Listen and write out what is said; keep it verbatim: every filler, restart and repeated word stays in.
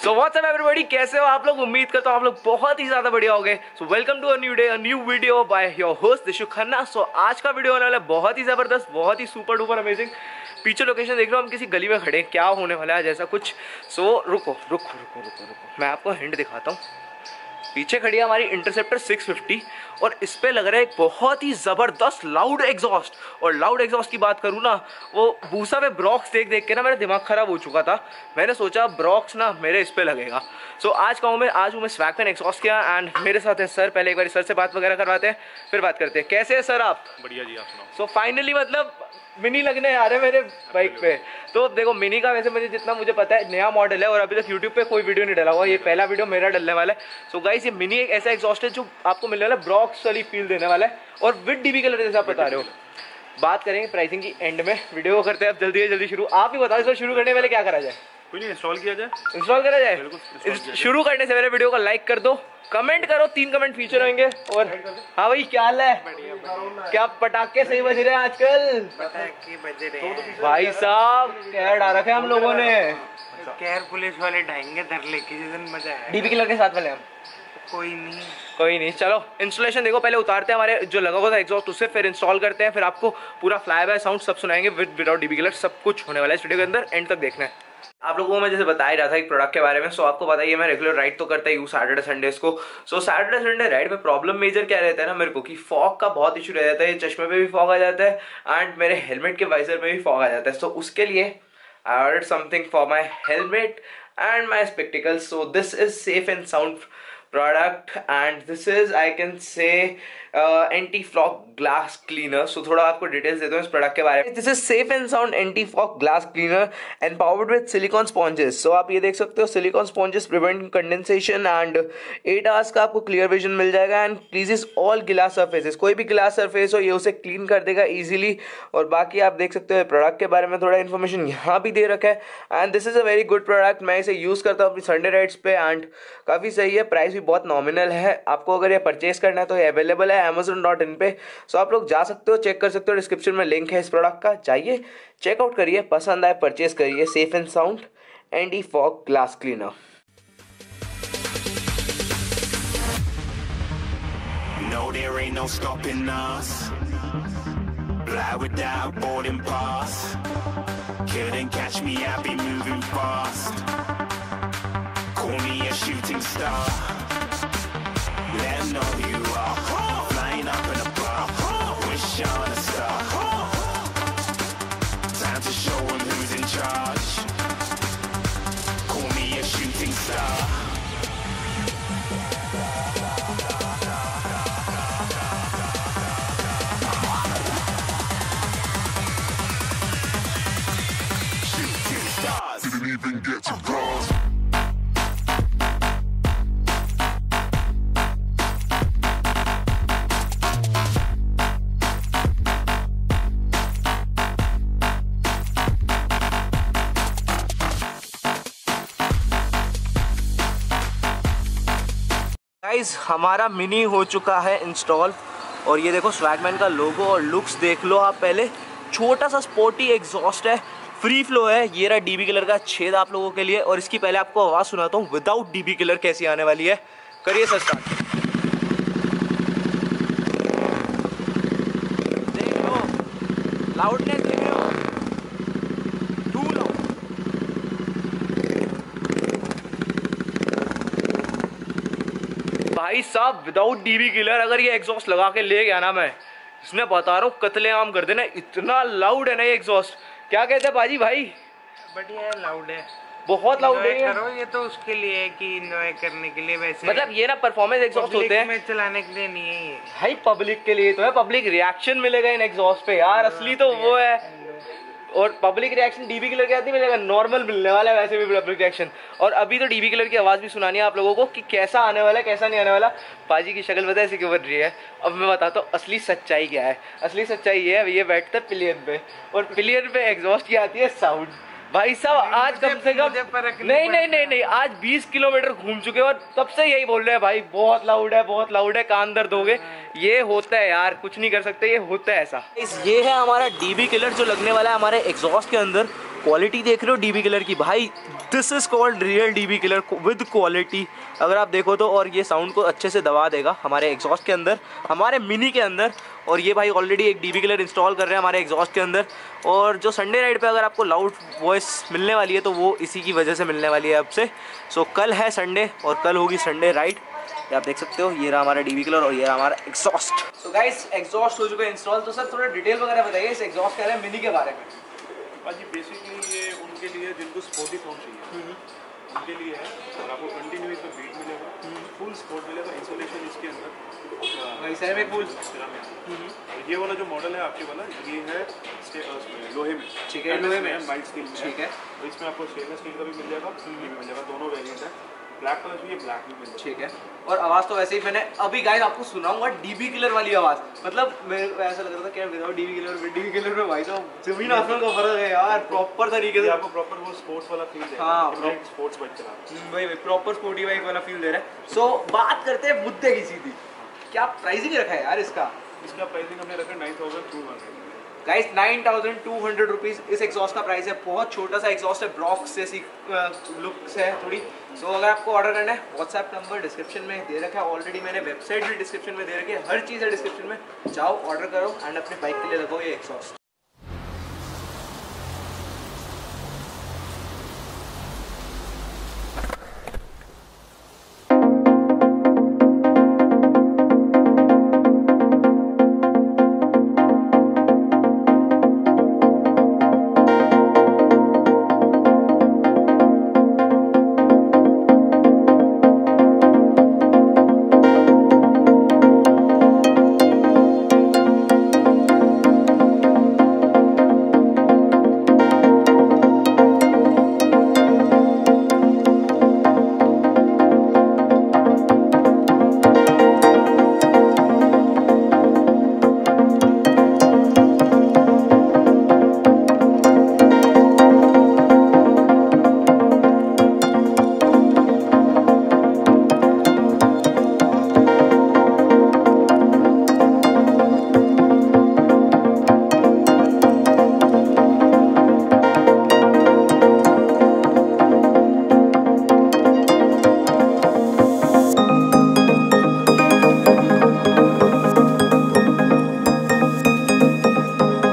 So what's up everybody, कैसे हो आप लोग? उम्मीद करता हूँ आप लोग बहुत ही ज्यादा बढ़िया हो गए। So welcome to a new day, a new video by your host Dishu Khanna. सो आज का वीडियो होने वाला है बहुत ही जबरदस्त, बहुत ही सुपर डुपर अमेजिंग। पीछे लोकेशन देख रहे हो, हम किसी गली में खड़े हैं, क्या होने वाला है जैसा कुछ। सो so, रुको रुको रुको रुको रुको मैं आपको हिंट दिखाता हूँ। पीछे खड़ी है हमारी इंटरसेप्टर सिक्स फिफ्टी और इस पे लग रहा है एक बहुत ही ज़बरदस्त लाउड एग्जॉस्ट। और लाउड एग्जॉस्ट की बात करूँ ना, वो भूसा पे ब्रॉक्स देख देख के ना मेरा दिमाग खराब हो चुका था। मैंने सोचा ब्रॉक्स ना मेरे इस पे लगेगा। सो so, आज कहूँ मैं आज हूँ मैं स्वैगमैन एग्जॉस्ट किया एंड मेरे साथ है सर। पहले एक बार सर से बात वगैरह करवाते हैं, फिर बात करते हैं। कैसे है सर आप? बढ़िया जी, आप सुनाओ। सो फाइनली मतलब मिनी लगने आ रहे हैं मेरे बाइक पे। तो देखो मिनी का वैसे मुझे जितना मुझे पता है नया मॉडल है और अभी तक यूट्यूब पे कोई वीडियो नहीं डला हुआ। ये पहला वीडियो मेरा डलने वाला है। सो गाइस, ये मिनी एक ऐसा एग्जॉस्ट है जो आपको मिलने वाला है, ब्रॉक्स वाली फील देने वाला है और विद डीबी कलर जैसा आप बता रहे हो। बात करेंगे प्राइसिंग की एंड में। वीडियो को करते हैं अब जल्दी से जल्दी शुरू। आप ही बताओ, इसको शुरू करने वाले क्या करा जाए? कोई नहीं, इंस्टॉल किया जाए। इंस्टॉल करा जाए। शुरू करने से पहले वीडियो को लाइक कर दो, कमेंट करो, तीन कमेंट फीचर होंगे। और हाँ भाई, क्या हाल है? क्या पटाखे सही बज रहे हैं आजकल? पटाखे बज रहे हैं भाई साहब, कहर डाल रखे हम लोगों ने। कहर पुलिस वाले ढाएंगे धर लेके, जिस दिन मजा है। डीबी कलर के साथ वाले हम कोई नहीं कोई नहीं। चलो इंस्टॉलेशन देखो, पहले उतारते हैं हमारे जो लगा हुआ था एग्जॉस्ट उससे, फिर इंस्टॉल करते हैं, फिर आपको पूरा फ्लाई बाय साउंड सब सुनाएंगे विद विदाउट डीबी कलर। सब कुछ होने वाला है इस वीडियो के अंदर, एंड तक देखना है। आप लोगों को मैं जैसे बता ही रहा था एक प्रोडक्ट के बारे में। सो आपको बताइए मैं रेगुलर राइड तो करता ही हूँ सैटरडे संडेज को। सो सैटरडे संडे राइड में प्रॉब्लम मेजर क्या रहता है ना मेरे को, कि फॉग का बहुत इशू रह जाता है। चश्मे पे भी फॉग आ जाता है एंड मेरे हेलमेट के वाइजर में भी फॉग आ जाता है। सो उसके लिए I ordered something for my helmet and my spectacles. So this is safe and sound product and this is I can say uh, anti-fog glass cleaner. So थोड़ा आपको details देता हूँ इस प्रोडक्ट के बारे में। This is safe and sound anti-fog glass cleaner and powered with silicone sponges. So आप ये देख सकते हो, silicone sponges prevent condensation and eight hours का आपको clear vision मिल जाएगा and cleanses all glass surfaces. कोई भी glass surface हो ये उसे clean कर देगा easily। और बाकी आप देख सकते हो प्रोडक्ट के बारे में थोड़ा इन्फॉर्मेशन यहाँ भी दे रखा है and this is a very good product. मैं इसे यूज़ करता हूँ अपनी संडे राइड्स पे एंड काफ़ी सही है। प्राइस भी बहुत नॉमिनल है। आपको अगर ये परचेस करना है तो ये अवेलेबल है अमेजोन डॉट इन पे। सो आप लोग जा सकते हो, चेक कर सकते हो, डिस्क्रिप्शन में लिंक है इस प्रोडक्ट का, जाइए चेकआउट करिए, पसंद आए परचेस करिए। Safe and sound anti fog glass cleaner. No, there ain't no stopping us. Fly without boarding pass. Couldn't catch me, I'll be moving fast. Call me a shooting star. Let 'em know who you are. Flying up in a bar. Wish on a star. Time to show 'em who's in charge. Call me a shooting star. Shooting stars. Didn't even get to cross. Guys, हमारा mini हो चुका है install और ये देखो स्वैगमैन का लोगो और looks देख लो आप पहले। छोटा सा स्पोर्टी एग्जॉस्ट है, फ्री फ्लो है। ये रहा डीबी कलर का छेद आप लोगों के लिए और इसकी पहले आपको आवाज़ सुनाता हूँ विदाउट डीबी कलर कैसी आने वाली है। करिए सर स्टार्ट। देख लो लाउडनेस, देख लो टू लाउड। भाई साहब विदाउट डीबी किलर अगर ये एग्जॉस्ट लगा के ले गया ना, मैं इसमें बता रहा हूँ कत्लेआम कर देना। इतना लाउड है ना ये एग्जॉस्ट। क्या कहते हैं बाजी भाई? बढ़िया है, लाउड है, बहुत लाउड है करो। ये तो उसके लिए है कि एंजॉय करने के लिए, वैसे मतलब ये ना परफॉर्मेंस एग्जॉस्ट होते हैं, में चलाने के लिए नहीं है ये भाई, पब्लिक के लिए तो है। पब्लिक रिएक्शन मिलेगा इन एग्जॉस्ट पे यार, असली तो वो है। और पब्लिक रिएक्शन डीबी किलर के साथ नहीं मिलेगा, नॉर्मल मिलने वाला है वैसे भी पब्लिक रिएक्शन। और अभी तो डीबी किलर की आवाज़ भी सुनानी है आप लोगों को कि कैसा आने वाला है कैसा नहीं आने वाला। पाजी की शक्ल पता है ऐसी क्यों बन रही है? अब मैं बताता हूँ असली सच्चाई क्या है। असली सच्चाई ये है, ये बैठता है पिलियन पे और पिलियन पे एग्जॉस्ट की आती है साउंड। भाई साहब आज कम से कम नहीं नहीं नहीं नहीं आज बीस किलोमीटर घूम चुके और तब से यही बोल रहे हैं भाई बहुत लाउड है बहुत लाउड है, कान दर्द हो गए। ये होता है यार, कुछ नहीं कर सकते, ये होता है ऐसा। इस ये है हमारा डीबी किलर जो लगने वाला है हमारे एग्जॉस्ट के अंदर। क्वालिटी देख रहे हो डीबी किलर की भाई, this is called real dB killer with quality. अगर आप देखो तो, और ये साउंड को अच्छे से दबा देगा हमारे एग्जॉस्ट के अंदर, हमारे मिनी के अंदर। और ये भाई ऑलरेडी एक डीबी किलर इंस्टॉल कर रहे हैं हमारे एग्जॉस्ट के अंदर। और जो संडे राइड पे अगर आपको लाउड वॉइस मिलने वाली है तो वो इसी की वजह से मिलने वाली है आपसे। सो कल है संडे और कल होगी संडे राइड, ये आप देख सकते हो। ये रहा हमारा डीबी किलर और ये रहा हमारा एग्जॉस्ट। सो गाइस एग्जॉस्ट हो चुका है इंस्टॉल। तो सर थोड़ा डिटेल वगैरह बताइए इस एग्जॉस्ट के मिनी के बारे में। जी बेसिकली ये उनके लिए जिनको स्पोर्टी साउंड चाहिए उनके लिए है, और आपको कंटिन्यू इसमें बीट मिलेगा, फुल स्पोर्ट मिलेगा, इंसुलेशन इसके अंदर वैसे में फुल। ये वाला जो मॉडल है आपके वाला, ये है लोहे में, ठीक है, लोहे में वाइट स्टील में, ठीक है। तो इसमें आपको स्टेनलेस स्टील का भी मिल जाएगा, ये भी मिल जाएगा, दोनों वेरिएंट है। ब्लैक कलर चाहिए, ब्लैक भी मिल जाएगा, ठीक है। और आवाज़ तो वैसे ही मैंने अभी गाइस आपको सुनाऊंगा डीबी किलर वाली आवाज़। मतलब मेरे को ऐसा लग रहा था क्या विदाउट डीबी किलर और डीबी किलर में भाई साहब जमीन आसमान का फर्क है यार, प्रॉपर तरीके से आपको प्रॉपर वो स्पोर्ट्स वाला फील देगा। हाँ, स्पोर्ट्स बाइक चला रहा है भाई भाई प्रॉपर स्पोर्टी बाइक वाला फील दे रहा है। सो बात करते हैं मुद्दे की सीधी, क्या प्राइसिंग रखा है यार इसका? इसका प्राइसिंग हमने रखा nine thousand two hundred guys nine thousand two hundred rupees इस एग्जॉस्ट का प्राइस है। बहुत छोटा सा एग्जॉस्ट है, ब्रॉक्स जैसी लुक से है थोड़ी। सो so, अगर आपको ऑर्डर करना है, व्हाट्सएप नंबर डिस्क्रिप्शन में दे रखा है ऑलरेडी, मैंने वेबसाइट भी डिस्क्रिप्शन में दे रखी है, हर चीज़ है डिस्क्रिप्शन में, जाओ ऑर्डर करो एंड अपने बाइक के लिए लगाओ ये एग्जॉस्ट।